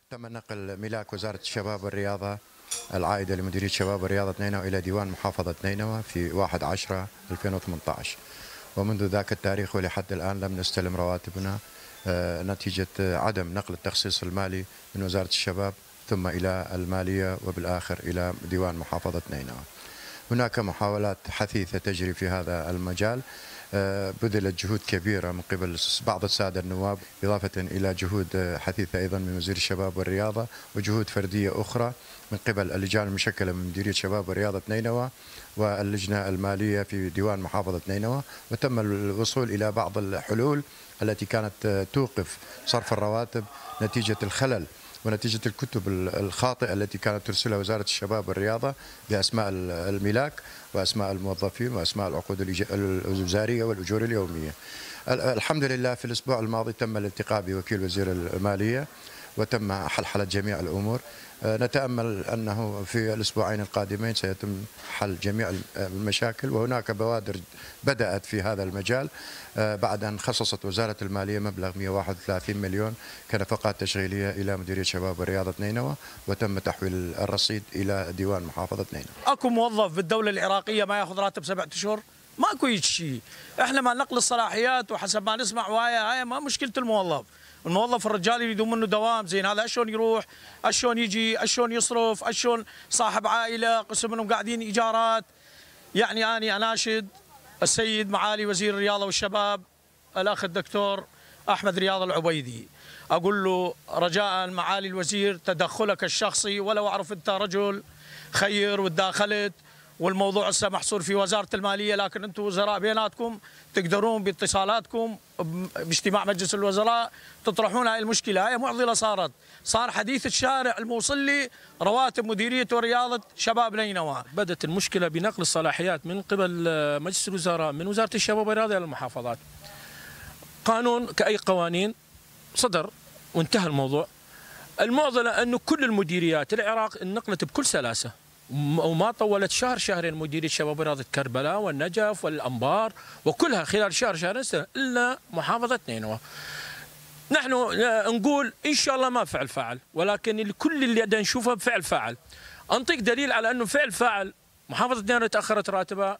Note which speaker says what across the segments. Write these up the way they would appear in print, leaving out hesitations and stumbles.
Speaker 1: تم نقل ملاك وزارة الشباب والرياضة العائدة لمديرية الشباب والرياضة نينوى إلى ديوان محافظة نينوى في 1/10/2018، ومنذ ذاك التاريخ ولحد الآن لم نستلم رواتبنا نتيجة عدم نقل التخصيص المالي من وزارة الشباب ثم إلى المالية وبالآخر إلى ديوان محافظة نينوى. هناك محاولات حثيثة تجري في هذا المجال، بذلت جهود كبيرة من قبل بعض السادة النواب، إضافة إلى جهود حثيثة أيضا من وزير الشباب والرياضة، وجهود فردية أخرى من قبل اللجان المشكلة من مديرية الشباب والرياضة نينوى واللجنة المالية في ديوان محافظة نينوى، وتم الوصول إلى بعض الحلول التي كانت توقف صرف الرواتب نتيجة الخلل ونتيجة الكتب الخاطئة التي كانت ترسلها وزارة الشباب والرياضة بأسماء الملاك وأسماء الموظفين وأسماء العقود الوزارية والأجور اليومية. الحمد لله في الأسبوع الماضي تم الالتقاء بوكيل وزير المالية وتم حلحلة جميع الأمور. نتأمل أنه في الأسبوعين القادمين سيتم حل جميع المشاكل، وهناك بوادر بدأت في هذا المجال بعد أن خصصت وزارة المالية مبلغ 131 مليون كنفقات تشغيلية إلى مديرية الشباب ورياضة نينوى، وتم تحويل الرصيد إلى ديوان محافظة نينوى.
Speaker 2: أكو موظف بالدولة العراقية ما يأخذ راتب 7 أشهر؟ ماكو شيء، احنا ما نقل الصلاحيات وحسب ما نسمع، وهاي ما مشكلة الموظف الرجال يريدون منه دوام زين، هذا شلون يروح، شلون يجي، شلون يصرف، شلون صاحب عائله، قسم منهم قاعدين ايجارات. يعني اني اناشد السيد معالي وزير الرياضه والشباب الاخ الدكتور احمد رياض العبيدي، اقول له رجاء معالي الوزير تدخلك الشخصي، ولو اعرف انت رجل خير وتداخلت والموضوع هسه محصور في وزاره الماليه، لكن انتم وزراء بيناتكم تقدرون باتصالاتكم باجتماع مجلس الوزراء تطرحون هاي المشكله. هاي معضله صار حديث الشارع الموصل لي رواتب مديريه ورياضه شباب نينوى.
Speaker 3: بدت المشكله بنقل الصلاحيات من قبل مجلس الوزراء من وزاره الشباب والرياضه الى المحافظات. قانون كاي قوانين صدر وانتهى الموضوع. المعضله انه كل المديريات العراق انقلت بكل سلاسه، وما طولت شهرين مديرية شباب ورياضة كربلاء والنجف والأنبار وكلها خلال شهرين إلا محافظة نينوى. نحن نقول إن شاء الله ما فعل فاعل، ولكن كل اللي بدنا نشوفه بفعل فاعل. أنطيك دليل على أنه فعل فاعل. محافظة نينوى تأخرت راتبها،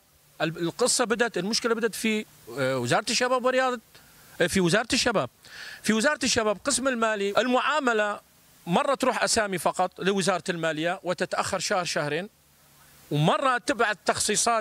Speaker 3: المشكلة بدأت في وزارة الشباب والرياضة، في وزارة الشباب قسم المالي، المعاملة مرة تروح أسامي فقط لوزارة المالية وتتأخر شهرين، ومرة تبعث تخصيصات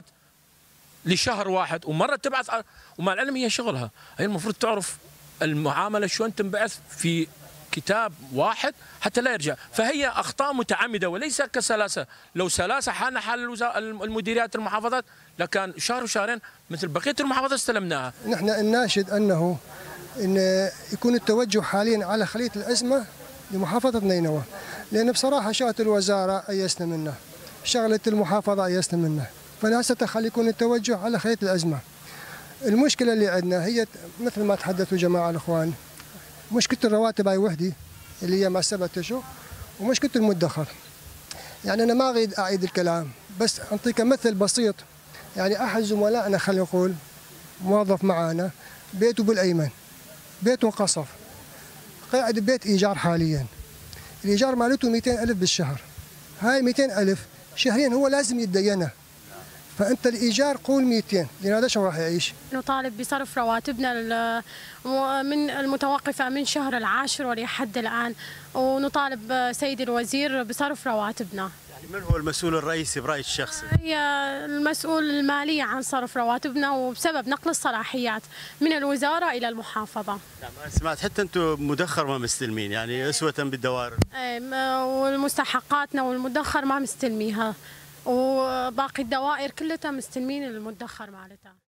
Speaker 3: لشهر واحد، ومرة تبعث، ومع العلم هي شغلها، هي المفروض تعرف المعاملة شلون تنبعث في كتاب واحد حتى لا يرجع. فهي أخطاء متعمدة وليس كسلاسة. لو سلاسة حال المديريات المحافظات لكان شهر وشهرين مثل بقية المحافظات استلمناها.
Speaker 4: نحن نناشد أن يكون التوجه حاليا على خلية الأزمة لمحافظة نينوى، لأن بصراحة شغلة الوزارة أيسنا منه، شغلة المحافظة أيسنا منه، فلا خلي يكون التوجه على خلية الأزمة. المشكلة اللي عندنا هي مثل ما تحدثوا جماعة الإخوان، مشكلة الرواتب هاي وحدي اللي هي مع 7 أشهر، ومشكلة المدخر. يعني أنا ما أريد أعيد الكلام، بس أعطيك مثل بسيط. يعني أحد زملائنا خلينا نقول موظف معانا بيته بالأيمن، بيته انقصف، قاعد ببيت إيجار حاليا، الإيجار مالته 200,000 بالشهر، هاي 200,000 شهريا هو لازم يتدينه، فأنت الإيجار قول 200، لأن هذا شو راح يعيش؟
Speaker 5: نطالب بصرف رواتبنا من المتوقفة من شهر العاشر ولحد الآن، ونطالب سيد الوزير بصرف رواتبنا.
Speaker 6: يعني من هو المسؤول الرئيسي برأيك الشخصي؟
Speaker 5: هي المسؤول المالي عن صرف رواتبنا، وبسبب نقل الصلاحيات من الوزارة إلى المحافظة.
Speaker 6: نعم سمعت حتى أنتم مدخر ما مستلمين، يعني أسوة بالدوائر.
Speaker 5: والمستحقاتنا والمدخر ما مستلميها، وباقي الدوائر كلها مستلمين المدخر مالتها.